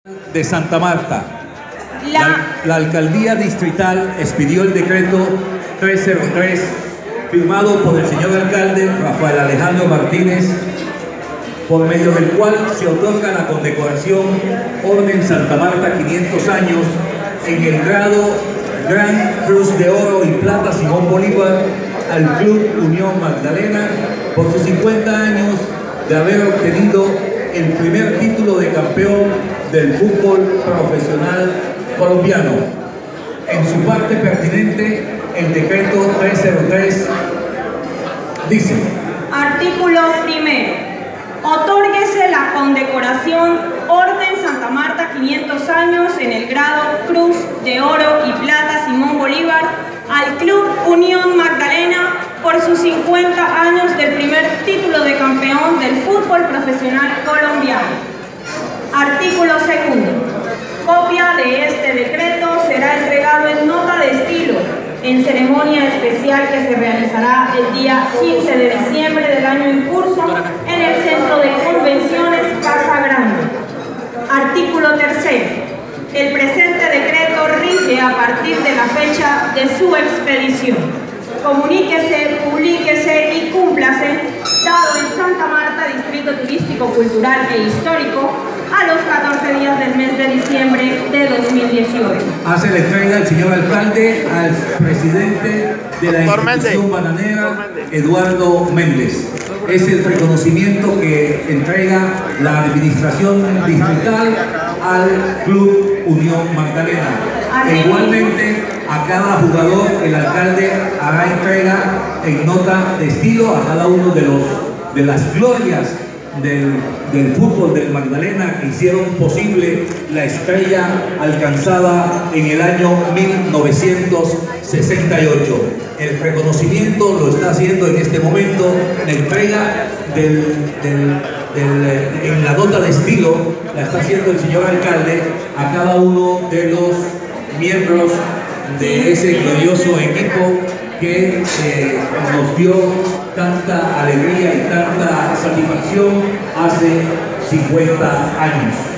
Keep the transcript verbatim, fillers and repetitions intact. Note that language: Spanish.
de Santa Marta. La... La, la alcaldía distrital expidió el decreto trescientos tres firmado por el señor alcalde Rafael Alejandro Martínez, por medio del cual se otorga la condecoración Orden Santa Marta quinientos años en el grado Gran Cruz de Oro y Plata Simón Bolívar al Club Unión Magdalena por sus cincuenta años de haber obtenido el primer título de campeón del fútbol profesional colombiano. En su parte pertinente, el decreto trescientos tres dice: Artículo primero. Otórguese la condecoración Orden Santa Marta quinientos años en el grado Cruz de Oro y Plata Simón Bolívar al Club Unión Magdalena por sus cincuenta años del primer título de campeón del fútbol profesional colombiano. Artículo segundo. Copia de este decreto será entregado en nota de estilo en ceremonia especial que se realizará el día quince de diciembre del año en curso en el Centro de Convenciones Casa Grande. Artículo tercero. El presente decreto rige a partir de la fecha de su expedición. Comuníquese, publíquese y cúmplase, dado en Santa Marta, Distrito Turístico, Cultural e Histórico, a los catorce días del mes de diciembre de dos mil dieciocho. Hace la entrega el señor alcalde al presidente de la institución bananera, Eduardo Méndez. Es el reconocimiento que entrega la administración distrital al Club Unión Magdalena. E igualmente, a cada jugador el alcalde hará entrega en nota de estilo a cada uno de, los, de las glorias Del, del fútbol del Magdalena que hicieron posible la estrella alcanzada en el año mil novecientos sesenta y ocho. El reconocimiento lo está haciendo en este momento la entrega del, del, del, en la nota de estilo, la está haciendo el señor alcalde a cada uno de los miembros de ese glorioso equipo que eh, nos dio tanta alegría y tanta satisfacción hace cincuenta años.